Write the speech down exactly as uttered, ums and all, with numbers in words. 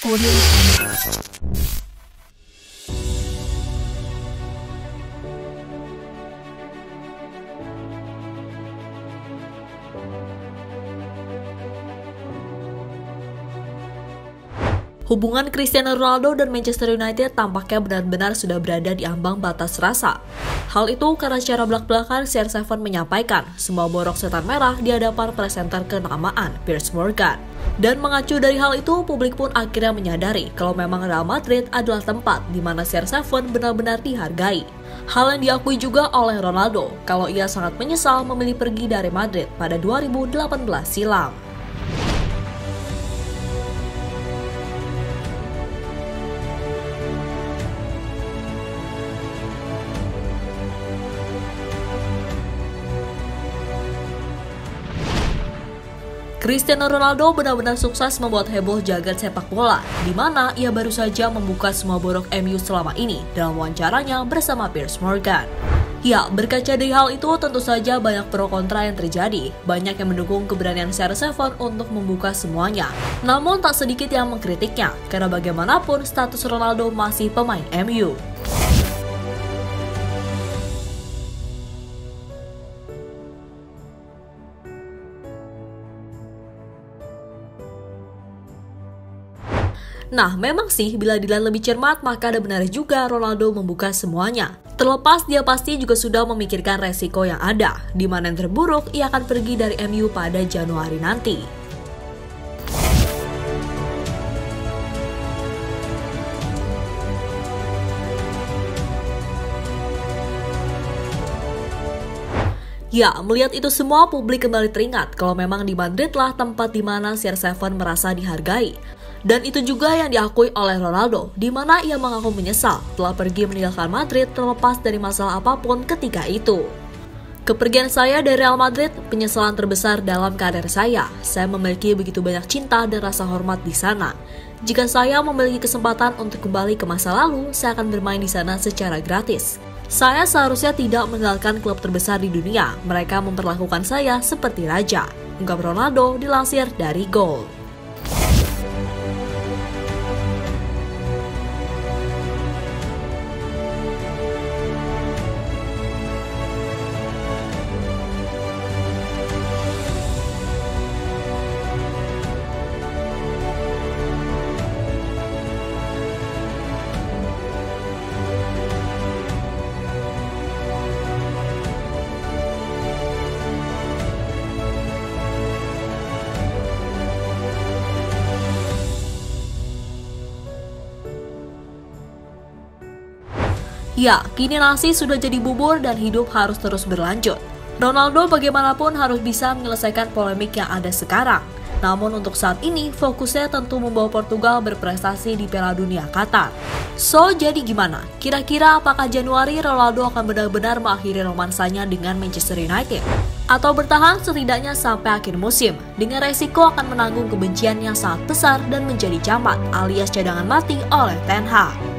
Audio. Hubungan Cristiano Ronaldo dan Manchester United tampaknya benar-benar sudah berada di ambang batas rasa. Hal itu karena secara belak-belakan C R tujuh menyampaikan semua borok setan merah di hadapan presenter kenamaan Piers Morgan. Dan mengacu dari hal itu, publik pun akhirnya menyadari kalau memang Real Madrid adalah tempat di mana C R tujuh benar-benar dihargai. Hal yang diakui juga oleh Ronaldo kalau ia sangat menyesal memilih pergi dari Madrid pada dua ribu delapan belas silam. Cristiano Ronaldo benar-benar sukses membuat heboh jagat sepak bola, di mana ia baru saja membuka semua borok M U selama ini dalam wawancaranya bersama Piers Morgan. Ya, berkaca dari hal itu tentu saja banyak pro kontra yang terjadi. Banyak yang mendukung keberanian C R tujuh untuk membuka semuanya. Namun tak sedikit yang mengkritiknya, karena bagaimanapun status Ronaldo masih pemain M U. Nah, memang sih bila dilihat lebih cermat maka ada benar juga Ronaldo membuka semuanya. Terlepas dia pasti juga sudah memikirkan resiko yang ada, di mana yang terburuk ia akan pergi dari M U pada Januari nanti. Ya, melihat itu semua publik kembali teringat kalau memang di Madrid lah tempat di mana C R tujuh merasa dihargai. Dan itu juga yang diakui oleh Ronaldo, di mana ia mengaku menyesal telah pergi meninggalkan Madrid terlepas dari masalah apapun ketika itu. Kepergian saya dari Real Madrid, penyesalan terbesar dalam karir saya. Saya memiliki begitu banyak cinta dan rasa hormat di sana. Jika saya memiliki kesempatan untuk kembali ke masa lalu, saya akan bermain di sana secara gratis. Saya seharusnya tidak meninggalkan klub terbesar di dunia. Mereka memperlakukan saya seperti raja. Ungkap Ronaldo dilansir dari Goal. Ya, kini nasi sudah jadi bubur dan hidup harus terus berlanjut. Ronaldo bagaimanapun harus bisa menyelesaikan polemik yang ada sekarang. Namun untuk saat ini, fokusnya tentu membawa Portugal berprestasi di Piala Dunia Qatar. So, jadi gimana? Kira-kira apakah Januari Ronaldo akan benar-benar mengakhiri romansanya dengan Manchester United? Atau bertahan setidaknya sampai akhir musim, dengan resiko akan menanggung kebencian yang sangat besar dan menjadi jamat alias cadangan mati oleh Ten Hag?